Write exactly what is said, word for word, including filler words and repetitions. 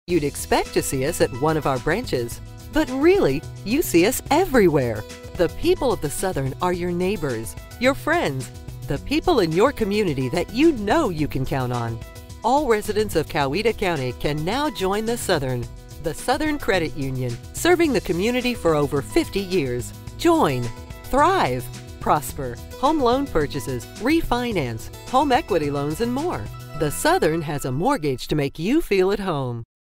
You'd expect to see us at one of our branches, but really, you see us everywhere. The people of the Southern are your neighbors, your friends, the people in your community that you know you can count on. All residents of Coweta County can now join the Southern, the Southern Credit Union, serving the community for over fifty years. Join, thrive, prosper, home loan purchases, refinance, home equity loans, and more. The Southern has a mortgage to make you feel at home.